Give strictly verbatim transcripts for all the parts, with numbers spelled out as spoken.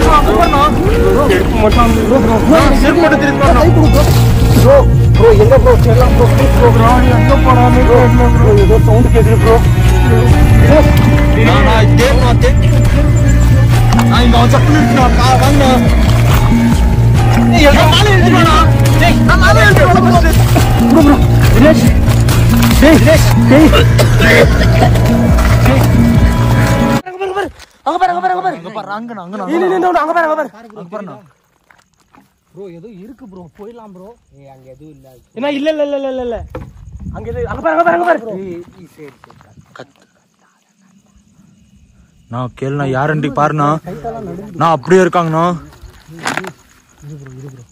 bro ஏதோ இருக்கு bro போயிடலாம் bro ஏய் அங்க எதுவும் இல்ல என்ன இல்ல இல்ல இல்ல இல்ல இல்ல அங்க எது அங்க பாரு அங்க பாரு அங்க பாரு ஏய் சரி சரி நான் கேளுண்ணா யாருண்டி பாருண்ணா நான் அப்படியே இருக்காங்கண்ணா இரு bro இரு bro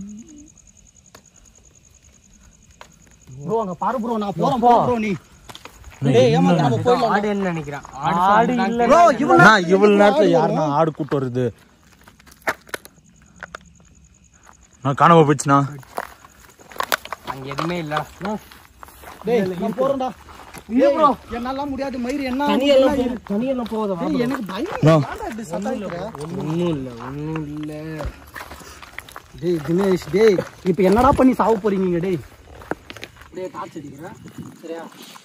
bro அங்க பாரு bro நான் போறேன் bro நீ டேய் ஏமா நம்ம போயிடலாம் ஆடு என்ன நினைக்கிறான் ஆடு இல்ல bro இவனா இவ்வளவு நேரத்துல யாருண்ணா ஆடு கூட்டி வருது நான் காணாம போச்சுனா அங்க எதுமே இல்ல டேய் நான் போறேன்டா ஏய் bro என்னால முடியாது மயிர் என்ன தனியெல்லாம் தனியெல்லாம் போகுது வா எனக்கு பயம் ஏன்டா இப்படி சத்தாயிக்கற ஒண்ணும் இல்ல ஒண்ணும் இல்ல டேய் தினேஷ் டேய் இப்போ என்னடா பண்ணி சாவ போறீங்க டேய் டேய் டார்ச் அடிக்குறேன் சரியா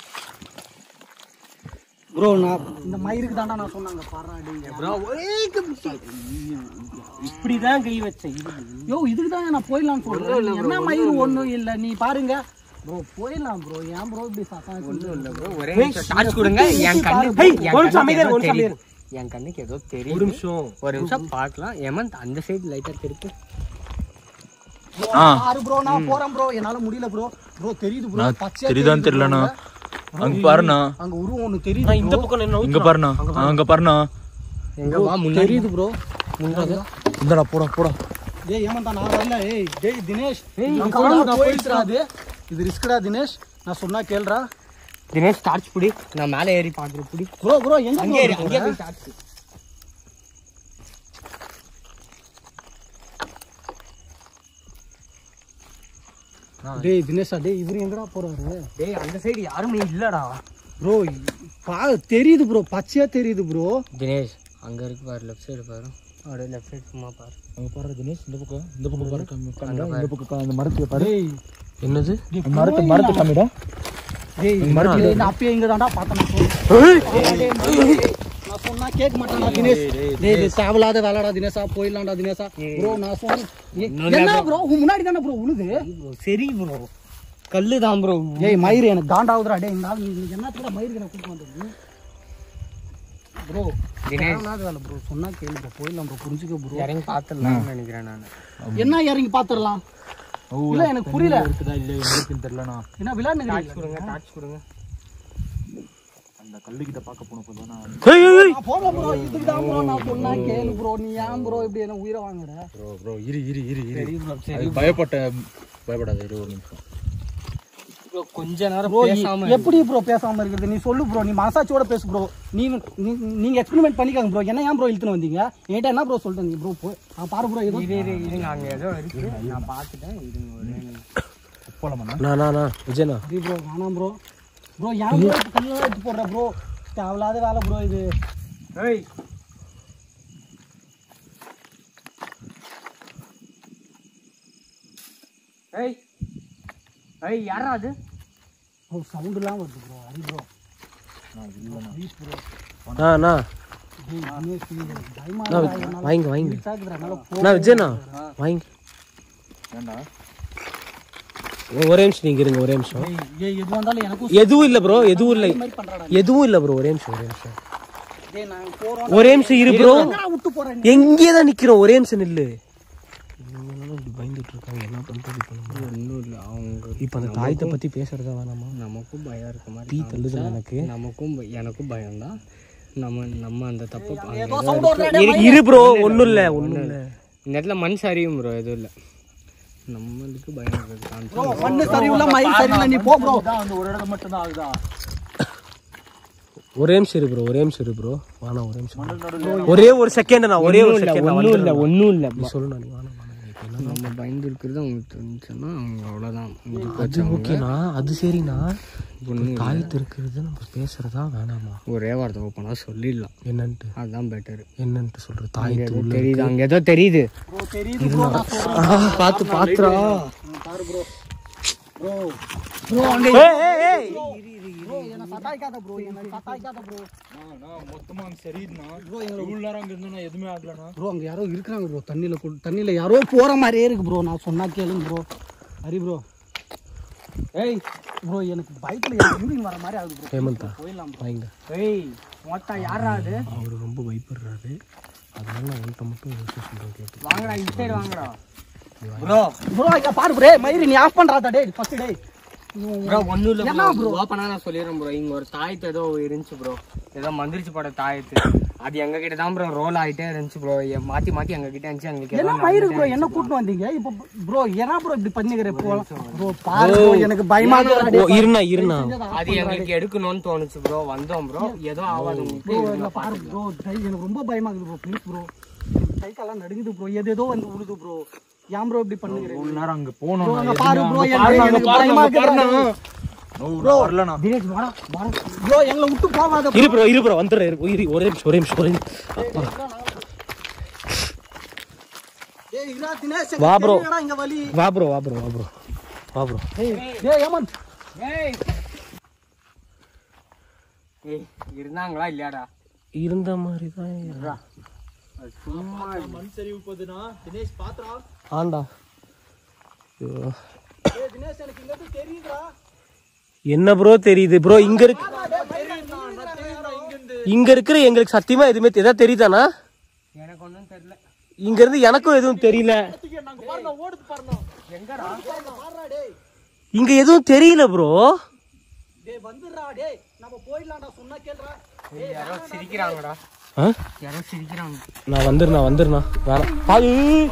bro நான் இந்த மயிருக்கு தான்டா நான் சொன்னாங்க பாறா டேய் bro ஒரே இப்படி தான் கை வச்சேன் யோ இதுக்கு தான் நான் போயிடலாம் சொல்றேன் என்ன மயிர் ஒண்ணும் இல்ல நீ பாருங்க bro போயிடலாம் bro ஏன் bro இப்படி சத்தம் ஒண்ணும் இல்ல bro ஒரே டார்ச் கொடுங்க என் கண்ணு ஒரு சமயர் ஒரு சமயர் என் கண்ணுக்கு ஏதோ தெரியும் ஒரு நிமிஷம் ஒரு நிமிஷம் பார்க்கலாம் ஏமன் அந்த சைடு லைட்டா திருப்பு ஆறு bro நான் போறேன் bro என்னால முடியல bro bro தெரியுது bro பச்சை தெரியுதான் தெரியலனா அங்க பாருண்ணா அங்க உருவம் ஒன்னு தெரியுது இந்த பக்கம் என்ன இங்க பாருண்ணா அங்க பாருண்ணா எங்க வா முன்னாடி தெரியுது bro முன்னாடி இந்தடா போடா போடா டேய் ஏமன் நான் வரல ஏய் டேய் தினேஷ் நான் காணாம போயிடுறாது இது ரிஸ்க்டா தினேஷ் நான் சொன்னா கேளுடா தினேஷ் டார்ச் புடி நான் மேலே ஏறி பாக்குறேன் புடி bro bro எங்க அங்க ஏறி அங்க போய் டார்ச் டேய் தினேஷா டேய் இவரு எங்கடா போறாரு டேய் அந்த சைடு யாருமே இல்லடா bro பா தெரியுது bro பச்சையா தெரியுது bro தினேஷ் அங்க இருக்கு பாரு லெஃப்ட் சைடு பாரு அப்படியே லெஃப்ட் சைடு சும்மா பாரு அங்க பாரு தினேஷ் இந்த பக்கம் இந்த பக்கம் பாரு கம்மிடா இந்த பக்கம் அந்த மரத்துல பாரு டேய் என்னது மரத்து மரத்து கம்மிடா டேய் மரத்துல நான் அப்பே இங்க தான்டா பார்த்தேன் நான் சொன்னா கேட்க மாட்டானா தினேஷ் டேய் இது தேவலாத வேலைடா தினேஷா போயிடலாம்டா தினேஷா bro நான் சொன்னேன் என்ன bro முன்னாடி தான bro உழுது சரி bro கல்லு தான் bro ஏய் மயிர் எனக்கு காண்டாவுதுடா டேய் இந்த ஆளு என்னத்துக்குடா மயிருக்கு நான் கூட்டி வந்தது bro தினேஷ் நான் வேலை bro சொன்னா கேளு bro போயிடலாம் bro புரிஞ்சுக்க bro இறங்கி பாத்துறலாம் நினைக்கிறேன் நான் என்ன இறங்கி பாத்துறலாம் இல்ல எனக்கு புரியல இருக்குதா இல்ல இருக்குன்னு தெரியலனா என்ன விளையாடுங்க டார்ச் கொடுங்க டார்ச் கொடுங்க அந்த கல்லு கிட்ட பாக்க போணும் போதா ஏய் ஏய் நான் போறேன் bro இதுக்கு தான் bro நான் சொன்னா கேளு bro நீ ஏன் bro இப்படி என்ன உயிரை வாங்குற bro bro இரு இரு இரு சரி bro சரி பயப்பட்ட பயப்படாத இரு ஒரு நிமிஷம் bro கொஞ்ச நேரம் பேசாம எப்படி bro பேசாம இருக்குது நீ சொல்லு bro நீ மனசாட்சியோட பேசு bro நீ நீங்க எக்ஸ்பெரிமென்ட் பண்ணிக்காங்க bro என்ன ஏன் bro இழுத்துன வந்தீங்க என்கிட்ட என்ன bro சொல்லிட்டு நீ bro போய் நான் பாரு bro ஏதோ இரு இரு இருங்க அங்க ஏதோ இருக்கு நான் பாத்துட்டேன் இருங்க போலாமா நான் நான் நான் விஜயனா டி bro வேணாம் bro bro ஏன் bro கல்ல எடுத்து போடுற bro தேவலாத வேலை bro இது ஏய் ஏய் ஏய் யாரா அது ஓ சவுண்ட்லாம் வருது bro ஹரி bro நான் இல்லனா ப்ளீஸ் bro நான் நான் வாங்க வாங்க நான் விஜயனா வாங்க ஏண்டா ஒரே நிமிஷம் நீங்க இருங்க ஒரே நிமிஷம் ஏய் எது வந்தாலும் எனக்கு எதுவும் இல்ல bro எதுவும் இல்ல எதுவும் இல்ல bro ஒரே நிமிஷம் ஒரே நிமிஷம் டேய் நான் போறோம் ஒரே நிமிஷம் இரு bro எங்கே தான் நிக்கிறோம் ஒரே நிமிஷம் நில்லு பயந்துட்டு இருக்காங்க என்ன பண்றது ஒன்றும் இல்லை அவங்க இப்போ அந்த தாயத்தை பற்றி பேசுறதா வேணாமா நமக்கும் பயம் இருக்க மாதிரி தீ தள்ளுது எனக்கு நமக்கும் எனக்கும் பயம்தான் நம்ம நம்ம அந்த தப்பு இரு ப்ரோ ஒன்றும் இல்லை ஒன்றும் இல்லை இந்த இடத்துல மண் சரியும் ப்ரோ எதுவும் இல்லை நம்மளுக்கு பயம் இருக்குது மண் சரியில்லை மண் சரியில்லை நீ போ ப்ரோ அந்த ஒரு இடம் மட்டும் தான் ஆகுதா ஒரே நிமிஷம் இரு ப்ரோ ஒரே நிமிஷம் இரு ப்ரோ வாணா ஒரே நிமிஷம் ஒரே ஒரு செகண்ட் நான் ஒரே ஒரு செகண்ட் ஒன்றும் இல்லை ஒன்றும் இல்லை சொல்லணும் நீ வாணா நம்ம பயந்து இருக்கிறது அவங்களுக்கு தெரிஞ்சுன்னா அவங்க அவ்வளோதான். அது ஓகேண்ணா, அது சரிண்ணா. தாயத்து இருக்கிறது நம்ம பேசுறதா வேணாமா? ஒரே வார்த்தை ஓப்பனாக சொல்லிடலாம் என்னன்ட்டு. அதுதான் பெட்டர். என்னன்ட்டு சொல்ற? தாயத்து தெரியுது, அங்கே ஏதோ தெரியுது. பார்த்து பாத்துறா யாரோ இருக்காங்க ப்ரோ. தண்ணியில தண்ணியில யாரோ போற மாதிரியே இருக்கு ப்ரோ. நான் சொன்னா கேளுங்க ப்ரோ. ஹரி ப்ரோ, ஏய் ப்ரோ எனக்கு பைக்ல யூரின் வர மாதிரி ஆகுது ப்ரோ. ஹேமந்தா போயிடலாம் வாங்க. ஏய் மொத்தம் யாரா அது? அவர் ரொம்ப பயப்படுறாரு. அதனால நான் உன்கிட்ட மட்டும் யோசிச்சு சொல்றேன் கேட்டு. வாங்கடா இந்த சைடு வாங்கடா ப்ரோ. ப்ரோ இங்க பாரு ப்ரோ, மயிரி நீ ஆஃப் பண்றாதா டேய் ஃபர்ஸ்ட் டேய். ப்ரோ ஒண்ணும் இல்ல ப்ரோ. ப்ரோ ஓபனா நான் சொல்லிறேன் ப்ரோ. இங்க ஒரு தாயத்து ஏதோ இருந்துச்சு ப்ரோ. ஏதோ மந்திரிச்சு போட தாயத்து. அது எங்க கிட்ட தான் ப்ரோ ரோல் ஆயிட்டே இருந்துச்சு ப்ரோ. மாத்தி மாத்தி எங்க கிட்ட இருந்துச்சு. எங்களுக்கு என்ன மயிரு ப்ரோ என்ன கூட்டி வந்தீங்க இப்போ ப்ரோ? ஏனா ப்ரோ இப்படி பண்ணிக்கிற ப்ரோ? பாரு ப்ரோ எனக்கு பயமா இருக்கு. இருனா இருனா அது எங்களுக்கு எடுக்கணும்னு தோணுச்சு ப்ரோ. வந்தோம் ப்ரோ. ஏதோ ஆவாது உங்களுக்கு. பாரு ப்ரோ எனக்கு ரொம்ப பயமா இருக்கு ப்ரோ. Please bro. கை கால்லாம் நடுங்குது ப்ரோ. ஏதோ வந்து உழுது ப்ரோ. ஏன் ப்ரோ இப்படி பண்ணுகிறீங்க? ஒரு நேரம் அங்க போணும். பாரு ப்ரோ எனக்கு பயமா இருக்கு ப்ரோ. வரலனா தினேஷ் வாடா வாடா ப்ரோ. எங்களை விட்டு போகாத இரு ப்ரோ. இரு ப்ரோ வந்துறேன். இரு ஒரே நிமிஷம் ஒரே நிமிஷம் ஒரே நிமிஷம். டேய் இறா தினேஷ். வா ப்ரோ இங்க வலி. வா ப்ரோ வா ப்ரோ வா ப்ரோ வா ப்ரோ. டேய் டேய் யமன் டேய் ஏய் இருந்தாங்களா இல்லையாடா? இருந்த மாதிரி தான் இருடா. சும்மா மண் சரிவு போதுனா தினேஷ் பாத்ரா. ஆண்டா டேய் தினேஷ் எனக்கு இங்க தெரியுதுடா. என்ன ப்ரோ தெரியுது ப்ரோ? இங்க இருக்கு இங்க இருக்கிற எங்களுக்கு சத்தியமா எதுவுமே எதாவது தெரியுதானா? எனக்கு ஒண்ணும் தெரியல. இங்க இருந்து எனக்கும் எதுவும் தெரியல. இங்க எதுவும் தெரியல ப்ரோ. டேய் வந்துடா டேய் நம்ம போயிடலாம்டா. சொன்னா கேளுடா. டேய் யாரோ சிரிக்கறாங்கடா. ஆ யாரோ சிரிக்கறாங்க. நான் வந்துறேன் நான் வந்துறேன். வேணாம் பாரு.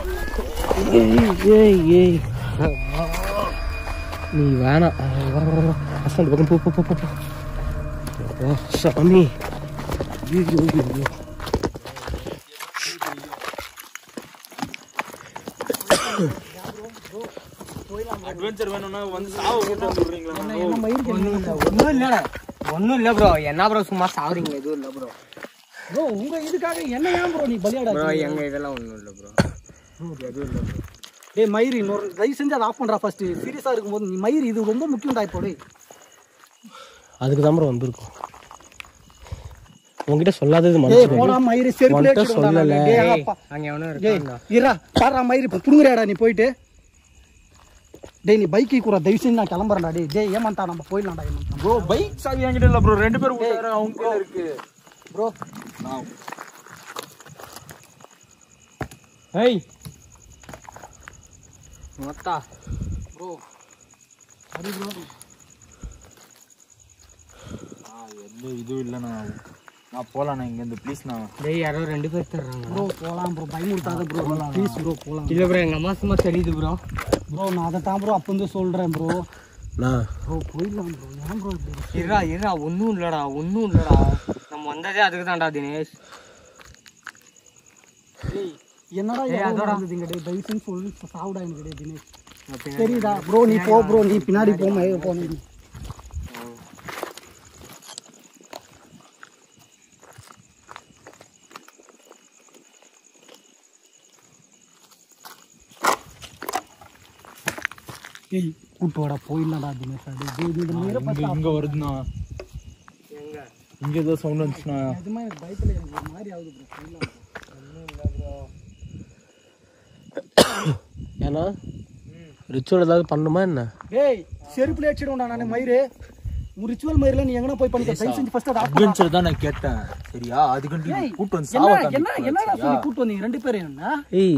ஏய் ஏய் நீ வேணாம். அசல் பக்கம் போ போ போ போ. சாமி ஐயோ ஐயோ. அட்வென்ச்சர் வேணும்னா வந்து சாவு போட்டு வந்துடுறீங்களா? என்ன மயிர் ஒண்ணும் இல்ல ஒண்ணும் இல்ல ப்ரோ. என்ன ப்ரோ சும்மா சாவறீங்க? எதுவும் இல்ல ப்ரோ. ப்ரோ உங்க இதுக்காக என்ன ஏன் ப்ரோ நீ பலியாடா? ப்ரோ எங்க இதெல்லாம் ஒண்ணும் இல்ல ப்ரோ. எதுவும் இல்ல ப்ரோ. டேய் மயிர் இன்னொரு தயவு செஞ்சு அதை ஆஃப் பண்றா ஃபர்ஸ்ட். சீரியஸா இருக்கும்போது நீ மயிர் இது ரொம்ப முக்கியம்டா இப்போ. டேய் அதுக்கு தான் ப்ரோ வந்திருக்கோம். உன்கிட்ட சொல்லாதது மனுஷன். போடா மயிர் செருப்புல சொல்லல. டேய் அங்க எவனோ இருக்கான்டா. இரா பாறா மயிர் இப்ப புடுங்கறடா நீ போயிடு. டேய் நீ பைக்கை கூட தயவு செஞ்சு நான் கிளம்பறேன்டா. டேய் டேய் ஏமாண்டா நம்ம போயிடலாம்டா. ஏமாண்டா ப்ரோ பைக் சாவி என்கிட்ட இல்ல ப்ரோ. ரெண்டு பேரும் உட்கார அவங்க கையில இருக்கு ப்ரோ. நான் ஏய் மொத்தா ப்ரோ. ஹரி ப்ரோ ஆ எந்த இது இல்ல. நான் நான் போலாம். நான் இங்க இருந்து ப்ளீஸ். நான் டேய் யாரோ ரெண்டு பேர் தர்றாங்க ப்ரோ. போலாம் ப்ரோ. பயமுறுத்தாத ப்ரோ. ப்ளீஸ் ப்ரோ போலாம். இல்ல ப்ரோ எங்க அம்மா சும்மா தெரியுது ப்ரோ. ப்ரோ நான் அதை தான் ப்ரோ அப்ப வந்து சொல்றேன் ப்ரோ. நான் ப்ரோ போயிடலாம் ப்ரோ. ஏன் ப்ரோ இருடா இருடா. ஒன்றும் இல்லடா ஒன்றும் இல்லடா. நம்ம வந்ததே அதுக்கு தான்டா தினேஷ். என்னடா அதோட இருந்தீங்க? டேய் தயவு செஞ்சு சொல்லி சாவுடா எனக்கு. டேய் தினேஷ் தெரியுதா ப்ரோ? நீ போ ப்ரோ. நீ பின்னாடி போ மயிர் போ. நீ ஏய் கூட்டு வாடா போயிடலாம்டா தினேஷ். இங்க வருதுண்ணா. எங்க இங்க ஏதோ சவுண்ட் வந்துச்சுண்ணா. நிஜமா எனக்கு பயத்துல எனக்கு ஒரு மாதிரி ஆகுது ப்ரோ. போயிடலாம். ஒன்றும் இல்லை ப்ரோ. ஏன்னா ரிச்சுவல் ஏதாவது பண்ணுமா என்ன? டேய் செருப்புல அடிச்சிடும்டா நான் மயிரு. ஒரு ரிச்சுவல் மயிரில் நீ எங்கனா போய் பண்ணிக்க. தயவு செஞ்சு ஃபர்ஸ்ட் அதை அட்வென்ச்சர் தான் நான் கேட்டேன். சரியா? அதுக்கு நீ கூட்டி வந்து சாவ என்ன என்ன என்னடா சொல்லி கூட்டி வந்தீங்க ரெண்டு பேரும்? என்ன ஏய்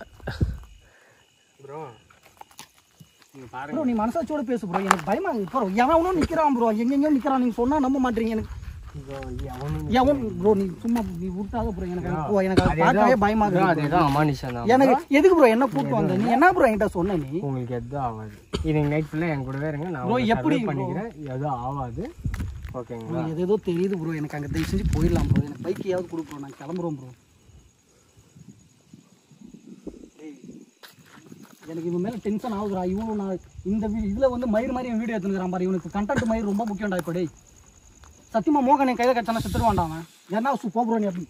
ப்ரோ நீங்க பாருங்க ப்ரோ. நீ மனசாட்சியோட பேசு ப்ரோ. எனக்கு பயமா இருக்கு ப்ரோ. எவனும் நிக்கிறான் ப்ரோ. எங்கெங்க நிக்கிறான். நீங்க சொன்னா நம்ப மாட்டீங்க. எனக்கு எவன் ப்ரோ நீ சும்மா நீ விட்டாத ப்ரோ. எனக்கு எனக்கு பார்க்கவே பயமா இருக்கு. அதுதான் அமானுஷம் தான். எனக்கு எதுக்கு ப்ரோ என்ன கூட்டி வந்த? நீ என்ன ப்ரோ என்கிட்ட சொன்ன? நீ உங்களுக்கு எதுவும் ஆகாது. இது நைட் ஃபுல்லா என் கூடவே இருங்க. நான் ப்ரோ எப்படி பண்ணிக்கிறேன். எதுவும் ஆகாது. ஓகேங்களா? எது ஏதோ தெரியுது ப்ரோ. எனக்கு அங்கே தயவு செஞ்சு போயிடலாம் ப்ரோ. எனக்கு பைக்கையாவது கொடுப்போம். நான் கிளம்புறோம் ப்ரோ. எனக்கு இவன் மேலே டென்ஷன் ஆகுதுடா. இவனும் நான் இந்த இதில் வந்து மயிர் மாதிரி வீடியோ எடுத்துக்கிறான் பாரு. இவனுக்கு கண்டென்ட் மயிர் ரொம்ப முக்கியம்டா இப்போ. டேய் சத்தியமாக மோகன் என் கையில் கட்டான செத்துருவான்டா அவன். என்ன போகிறோம் நீ அப்படி?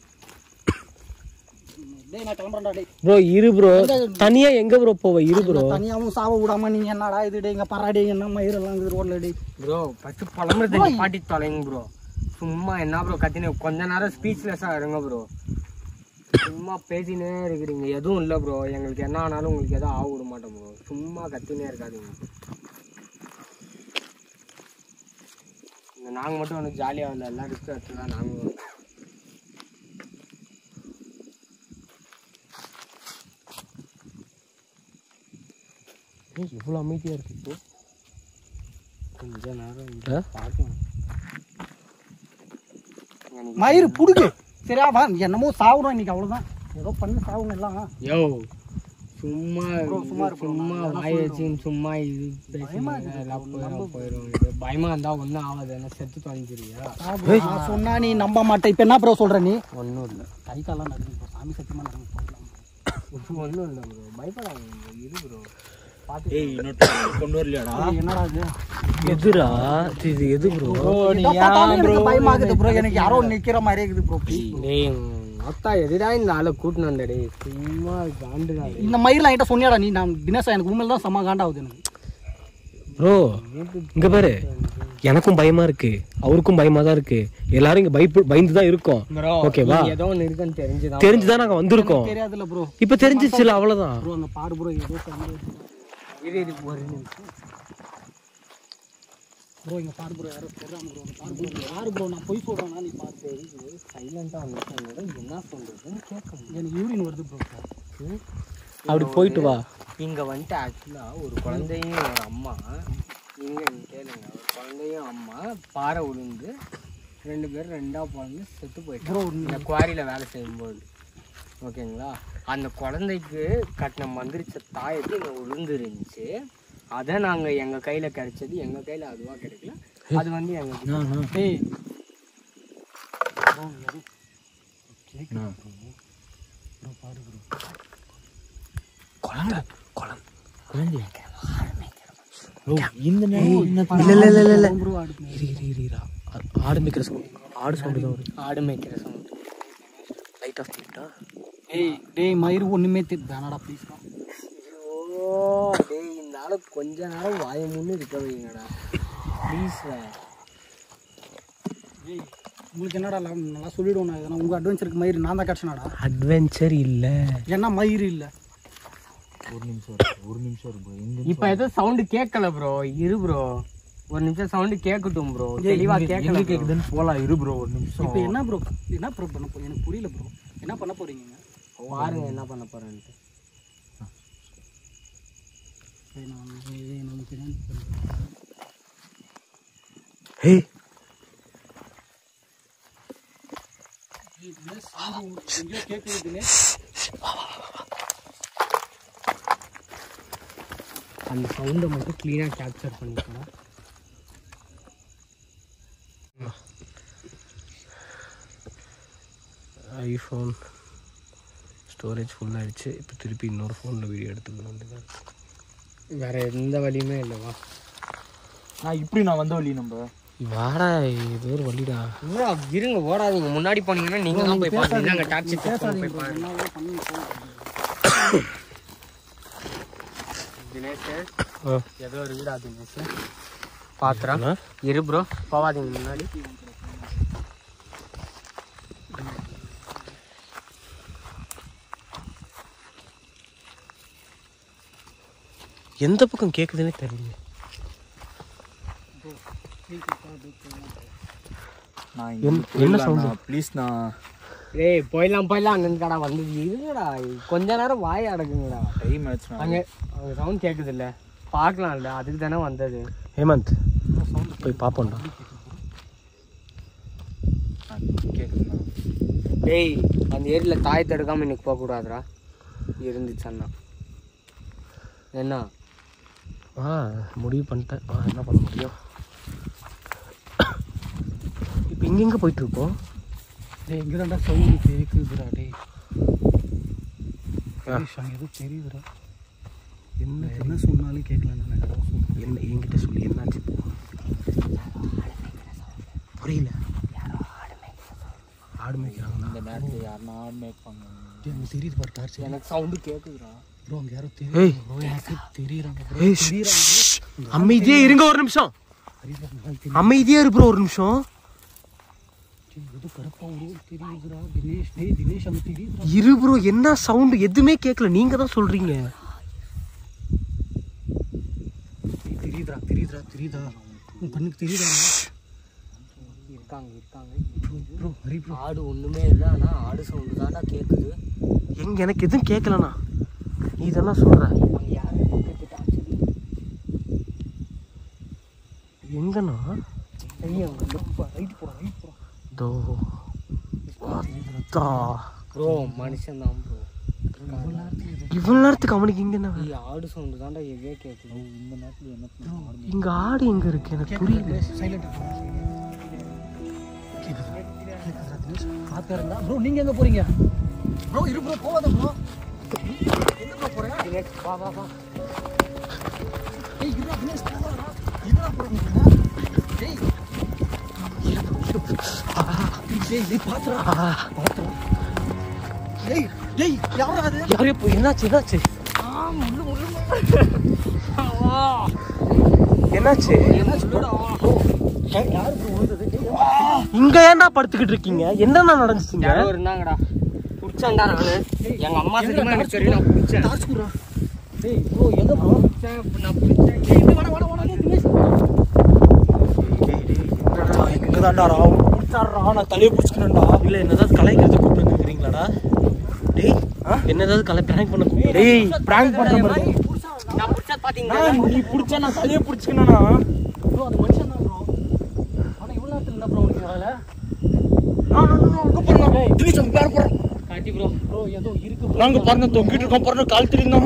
டேய் நான் கிளம்புறேன்டா. டேய் ப்ரோ இரு ப்ரோ, தனியா எங்க ப்ரோ போவ? இரு ப்ரோ, தனியாவும் சாவ விடாம நீங்க என்னடா இது? டே இங்க பராடே என்ன மயிரெல்லாம் இருக்குது ரோட்ல. டே ப்ரோ ஃபர்ஸ்ட் பழம்பு தண்ணி பாட்டி தொலைங்க ப்ரோ. சும்மா என்ன ப்ரோ கத்தினே கொஞ்ச நேரம் ஸ்பீச்லெஸ்ஸாக இருங்க ப்ரோ. சும்மா பேசினே இருக்கிறீங்க. எதுவும் இல்லை ப்ரோ. எங்களுக்கு என்ன ஆனாலும் உங்களுக்கு எதுவும் ஆக விட மாட்டோம் ப்ரோ. சும்மா கத்தினே இருக்காதீங்க. இந்த நாங்கள் மட்டும் ஒன்று ஜாலியாக இல்லை, எல்லாம் ரிஸ்க் எடுத்து தான் நாங்கள். இவ்வளோ அமைதியா இருக்கு இப்போ. கொஞ்ச நேரம் பார்க்கலாம். மயிறு புடுகு சரியா வா. என்னமோ சாவுறோம் இன்னைக்கு, அவ்வளோதான். ஏதோ பண்ணி சாவுங்க எல்லாம். யோ சும்மா சும்மா சும்மா வாய் வச்சு சும்மா இது பேசுமா எல்லாம் போயிடும் போயிடும். இது பயமா இருந்தா ஒன்றும் ஆகாது. என்ன செத்து தொலைஞ்சிருக்கியா? சொன்னா நீ நம்ப மாட்டேன். இப்போ என்ன ப்ரோ சொல்ற நீ? ஒன்றும் இல்லை, கை காலெல்லாம் நடந்து ப்ரோ. சாமி சத்தியமா நடந்து போகலாம். ஒன்றும் இல்லை ப்ரோ. பயப்படாது இரு ப்ரோ. பார்த்து ஏய் இன்னொரு கொண்டு வரலையாடா? என்னடா இது? எதுரா இது? எது ப்ரோ? எனக்கு பயமாகுது ப்ரோ. எனக்கு யாரோ நிக்கிற மாதிரியே இருக்குது ப்ரோ. டேய் அத்தா எதுடா இந்த ஆளை கூட்டினு வந்த? டே சும்மா காண்டுடா. இந்த மயிரெலாம் என்கிட்ட சொன்னியாடா நீ? நான் தினேஷா எனக்கு உண்மையில தான் செம்ம காண்டாகுது எனக்கு. ப்ரோ இங்க பாரு, எனக்கும் பயமா இருக்கு, அவருக்கும் பயமா தான் இருக்கு. எல்லாரும் இங்க பயப்பு பயந்து தான் இருக்கோம். ஓகேவா? ஏதோ ஒன்று இருக்குன்னு தெரிஞ்சுதான் தெரிஞ்சுதான் நாங்க வந்திருக்கோம். தெரியாதுல்ல ப்ரோ. இப்ப தெரிஞ்சிச்சுல, அவ்வளவுதான் ப்ரோ. அங்க பாரு ப்ரோ, ஏதோ இது இது ஒரு நிமிஷம் ப்ரோ. இங்க பாரு ப்ரோ, யாரோ சொல்றாங்க ப்ரோ. பாரு ப்ரோ, யாரு ப்ரோ? நான் போய் சொல்றேன்னா நீ பார்த்து சைலண்டாக வந்து என்ன சொல்றதுன்னு கேட்க முடியும். எனக்கு யூரின் வருது ப்ரோ. அப்படி போயிட்டு வா. இங்கே வந்துட்டு ஆக்சுவலாக ஒரு குழந்தையும் ஒரு அம்மா இங்கே கேளுங்க. ஒரு குழந்தையும் அம்மா பாறை விழுந்து ரெண்டு பேரும் ரெண்டாக பிறந்து செத்து போயிட்டு இந்த குவாரியில் வேலை செய்யும்போது ஓகேங்களா. அந்த குழந்தைக்கு கட்டின மந்திரிச்ச தாயத்து இங்கே விழுந்து இருந்துச்சு. அதை நாங்கள் எங்கள் கையில் கிடைச்சது. எங்கள் கையில் அதுவாக கிடைக்கல. அது வந்து எங்களுக்கு டேய் இந்த ஆடு மேய்க்கிற சவுண்ட், ஆடு சவுண்டு தான் வருது. ஆடு மேய்க்கிற சவுண்ட். லைட் ஆஃப் பண்ணிட்டா? டேய் டேய் மயிறு ஒண்ணுமே தெரியாதாடா ப்ளீஸ். ஐயோ டேய் இந்த ஆளு கொஞ்ச நேரம் வாய முன்னு இருக்க வைங்கடா ப்ளீஸ். டேய் உங்களுக்கு என்னடா நல்லா சொல்லிடுவோம். நான் எதனா உங்க அட்வென்ச்சருக்கு மயிறு நான் தான் கட்சினாடா. அட்வென்ச்சர் இல்ல, என்ன மயிறு இல்ல. ஒரு நிமிஷம் ஒரு நிமிஷம் இருக்கும். இப்போ ஏதோ சவுண்டு கேட்கல ப்ரோ. இரு ப்ரோ ஒரு நிமிஷம் சவுண்டு கேட்கட்டும் ப்ரோ. தெளிவா கேட்கல கேக்குதுன்னு போலாம். இரு ப்ரோ ஒரு நிமிஷம். இப்போ என்ன ப்ரோ என்ன ப்ரோ பண்ண போறீங்க? எனக்கு புரியல ப்ரோ. என்ன பண்ண போறீங்க? பாருங்க என்ன பண்ண போறேன்ட்டு. ஹே அந்த சவுண்டை மட்டும் க்ளீனாக கேப்சர் பண்ணிக்கலாம். ஐஃபோன் ஸ்டோரேஜ் ஃபுல் ஆயிடுச்சு. இப்போ திருப்பி இன்னொரு ஃபோனில் வீடியோ எடுத்துக்கணும். வேற எந்த வழியுமே இல்லைவா? நான் இப்படி நான் வந்த வழி நம்ம வாடா, இது ஒரு வழிடா. இருங்க ஓடாதீங்க. முன்னாடி போனீங்கன்னா நீங்க தான் போய் பாருங்க. அங்கே டாக்ஸி போய் பாருங்க. தினேஷ் ஏதோ இருக்குடா தினேஷ் பாத்திரம். இரு ப்ரோ போவாதீங்க முன்னாடி. எந்த பக்கம் கேட்குதுன்னே தெரியல. என்ன சவுண்ட் ப்ளீஸ்? நான் ஏய் போயிடலாம் போயிடலாம். அங்கே கடா வந்து இருங்கடா கொஞ்ச நேரம் வாய அடக்குங்கடா. டைம் ஆச்சு. அங்கே அங்கே சவுண்ட் கேட்குது இல்லை? பார்க்கலாம்ல, அதுக்கு தானே வந்தது. ஹேமந்த் போய் பார்ப்போம்டா. கேட்குதுண்ணா. டேய் அந்த ஏரியில் தாயத்தை எடுக்காமல் இன்னைக்கு போகக்கூடாதுடா. இருந்துச்சண்ணா என்ன ஆ முடிவு பண்ணிட்டேன். ஆ என்ன பண்ண முடியும்? இப்போ இங்கெங்கே போயிட்டுருக்கோம்? டேய் இங்கே தான்டா சவுண்டு கேட்குதுடா. டேய் எதுவும் தெரியுதுடா. என்ன என்ன சொன்னாலும் கேட்கலாம். என்ன என்கிட்ட சொல்லி என்னாச்சு புரியல. ஆடு மேய்க்கிறாங்களா? இந்த நேரத்தில் யாருன்னா ஆடு மேய்ப்பாங்க. எனக்கு தெரியுது பாரு டார்ச். எனக்கு சவுண்டு கேட்குதுடா ப்ரோ. அங்கே யாரோ தெரியும் ப்ரோ. எனக்கு தெரியுறாங்க ப்ரோ. அமைதியே இருங்க ஒரு நிமிஷம். அமைதியா இரு ப்ரோ ஒரு நிமிஷம். ஏதோ கருப்பா உருவம் தெரியுதுடா. தினேஷ் டேய் தினேஷ் அங்கே தெரியுதுடா. இரு ப்ரோ. என்ன சவுண்டு எதுவுமே கேட்கல. நீங்க தான் சொல்றீங்க. தெரியுதுடா தெரியுதுடா தெரியுதா? உன் கண்ணுக்கு தெரியுதா? இருக்காங்க இருக்காங்க ப்ரோ ஹரி ப்ரோ. ஆடு ஒன்றுமே இல்லை, ஆனால் ஆடு சவுண்டு தான்டா கேட்குது. எங்க எனக்கு எதுவும் கேட்கலண்ணா. நீ தானே சொல்ற. அங்கே யாரும் கேட்டுட்டா சரி. எங்கண்ணா? ஐயா ரைட் போகிறோம் ரைட் போகிறோம். தோ தா ப்ரோ மனுஷன் தான் ப்ரோ. இவ்வளவு நேரத்துக்கு அவனுக்கு இங்க என்ன? ஆடு சவுண்டு தான்டா எவ்வளோ கேட்குது. இந்த நேரத்தில் என்ன இங்க ஆடு எங்க இருக்கு எனக்கு புரியல. சைலண்ட் பார்த்துறா ப்ரோ. நீங்கள் எங்கே போகிறீங்க ப்ரோ? இரு ப்ரோ போகாத ப்ரோ. எங்கே ப்ரோ போகிறேன்? வா வா வா. ஏய் இருடா தினேஷ் போகாதடா. எங்கடா போகிறீங்க? ஏய் டேய் டேய் பாத்துறா பாத்துறா. டேய் டேய் யாரா அது? யாரே போய் என்னாச்சு என்னாச்சு ஆ முள்ளு முள்ளு. என்னாச்சு? யாரு ப்ரோ வந்தது? இங்க ஏன்டா படுத்துக்கிட்டு இருக்கீங்க? என்னென்ன நடந்துச்சுங்க? யாரோ இருந்தாங்கடா. பிடிச்சான்டா நானு. எங்க அம்மா சத்தியமா எனக்கு தெரியும். நான் பிடிச்சேன். டார்ச் குடுறா. டேய் ப்ரோ எங்க ப்ரோ? நான் பிடிச்சேன். டேய் இங்க வாடா வாடா வாடா தினேஷ். இங்க தான்டா ராவ் புடிச்சாறா. நான் தலைய புடிச்சுக்கறேன்டா. இல்ல என்னதாவது கலைக்கிறது கூப்பிட்டு இருக்கீங்களாடா? டேய் என்னதாவது கலை பிராங்க் பண்ண கூப்பிட்டு. டேய் பிராங்க் பண்ற மாதிரி. நான் பிடிச்சது பாத்தீங்களா? நீ புடிச்சா நான் தலைய புடிச்சுக்கறேனா? ப்ரோ அது மனுஷன் தான் ப்ரோ. ஆனா இவ்வளவு நேரத்துல என்ன ப்ரோ உனக்கு வேலை? நான் நான் அங்க போறேன். தினேஷ் அங்க பாரு போறேன். காட்டி ப்ரோ. ப்ரோ ஏதோ இருக்கு ப்ரோ. நாங்க பாருங்க தொங்கிட்டு இருக்கோம் பாருங்க. கால் தெரியுமா?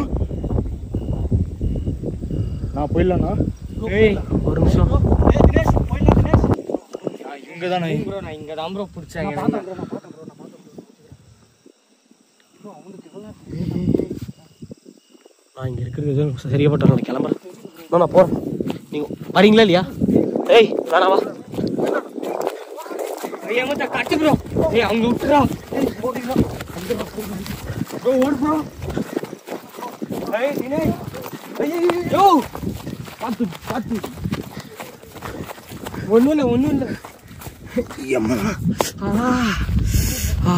நான் போயிடலாண்ணா. ஏய் ஒரு நிமிஷம். ஏய் தினேஷ் போயிடலாம் தினேஷ். இங்கே தானே ப்ரோ நான் இங்க தான் ப்ரோ பிடிச்சேன். நான் பார்த்தேன் ப்ரோ. நான் பார்த்தேன் ப்ரோ. நான் பார்த்தேன் ப்ரோ. அவனுக்கு இவ்வளவு நான் இங்க இருக்கிறது எதுவும் சரியா போட்டு நான் கிளம்புறேன். நான் நான் போறேன். நீங்க வரீங்களா இல்லையா? ஏய் வேணா வா. ஐயா மத்த காட்டி ப்ரோ. ஏய் அவங்க விட்டுறா. போடுறீங்களா? ப்ரோ ஓடு ப்ரோ. ஏய் தினேஷ். ஐயோ யோ பாத்து பாத்து. ஒண்ணும் இல்லை ஒண்ணும் இல்லை. அம்மா ஆ ஆ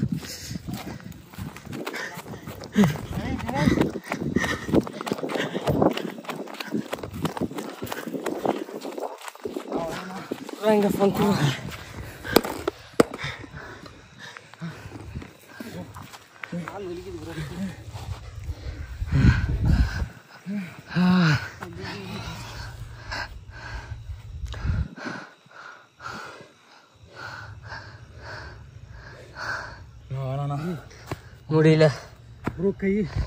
எங்க ஃபங்கு முடியல ப்ரோ கை.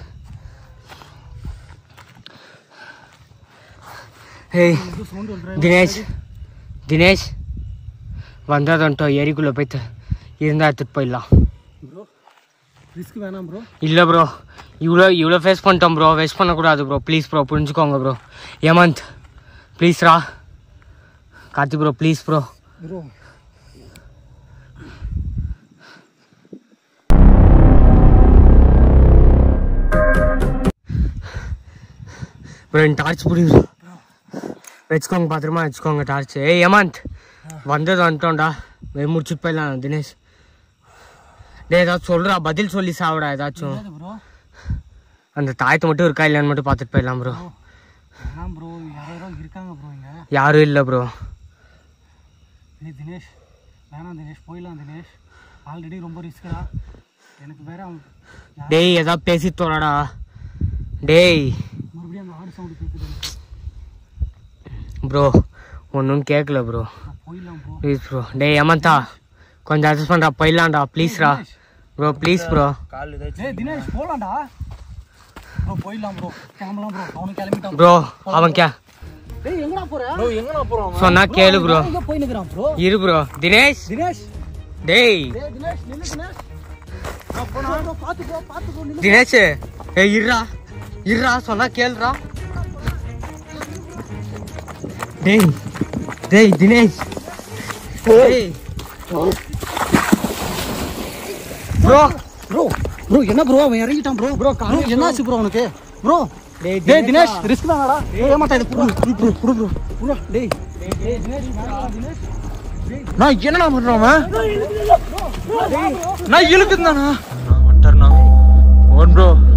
ஏய் தினேஷ் தினேஷ் வந்ததுன்ட்டோ ஏரிக்குள்ளே போய்த்து இருந்தால் எடுத்துட்டு போயிடலாம். ப்ரோ ரிஸ்க் வேணாம் ப்ரோ. இல்லை ப்ரோ இவ்வளோ இவ்வளோ ஃபேஸ் பண்ணிட்டோம் ப்ரோ. வேஸ்ட் பண்ணக்கூடாது ப்ரோ. ப்ளீஸ் ப்ரோ புரிஞ்சுக்கோங்க ப்ரோ. ஏமந்த் ப்ளீஸ் ரா. Karthi bro please bro. Bro bro என் டார்ச் பிடிங்க வச்சுக்கோங்க. பத்திரமா வச்சுக்கோங்க டார்ச். ஏய் ஏமந்த் வந்தது வந்துட்டோம்டா. வே முடிச்சுட்டு போயிடலாம் தினேஷ். டே ஏதாச்சும் சொல்கிறா பதில் சொல்லி சாவிடா ஏதாச்சும். ப்ரோ அந்த தாயத்தை மட்டும் இருக்கா இல்லைன்னு மட்டும் பார்த்துட்டு போயிடலாம் ப்ரோ. வேணாம் ப்ரோ. யாரோ இருக்காங்க ப்ரோ இங்கே. யாரும் இல்லை ப்ரோ. ஏய் தினேஷ் வேணாம் தினேஷ் போயிடலாம் தினேஷ். ஆல்ரெடி ரொம்ப ரிஸ்க்கா எனக்கு வேற. அவன் டேய் ஏதாவது பேசி தோறாடா. டேய் மறுபடியும் அந்த ஆடு சவுண்டு கேட்குது ப்ரோ. ஒன்றும் கேட்கல ப்ரோ. போயிடலாம் ப்ரோ. Please bro. டேய் ஏமந்தா கொஞ்சம் அட்ஜஸ்ட் பண்ணுறா போயிடலாம்டா ப்ளீஸ்ரா ப்ரோ. Please bro. கால் ஏதாச்சும் ஏய் தினேஷ் போகலாம்டா ப்ரோ. போயிடலாம் ப்ரோ. கிளம்பலாம் ப்ரோ. அவனுக்கு கிளம்பிட்டான் ப்ரோ. அவன் கே டேய் எங்கடா போற? ப்ரோ எங்கண்ணா போகிறோம்? சொன்னா கேளு ப்ரோ. எங்க போய் நிக்கறான் ப்ரோ? இரு ப்ரோ. தினேஷ் தினேஷ் டேய் டேய் தினேஷ் நில்லு தினேஷ். நான் போனா பாத்து போ பாத்து போ நில்லு. தினேஷ் ஏய் இருடா. இருடா சொன்னா கேளுடா. டேய் டேய் தினேஷ் டேய் ப்ரோ ப்ரோ ப்ரோ என்ன ப்ரோ அவன் இறங்கிட்டான் ப்ரோ. ப்ரோ என்னாச்சு ப்ரோ அவனுக்கு? ப்ரோ டேய் டேய் தினேஷ் ரிஸ்க் தானடா. டேய் ஏமாத்தா இது bro bro bro bro bro டேய் டேய் தினேஷ் தினேஷ் நான் என்னடா பண்றான் நான் இழுக்குதானா வந்துட்டாருண்ணா. Own bro